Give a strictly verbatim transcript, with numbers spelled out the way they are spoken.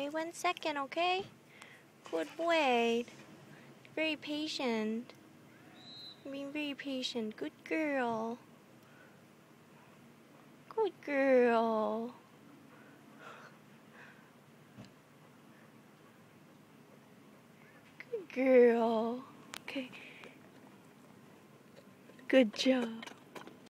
Wait one second, okay? Good wait. Very patient. Being very patient. Good girl. Good girl. Good girl. Okay. Good job.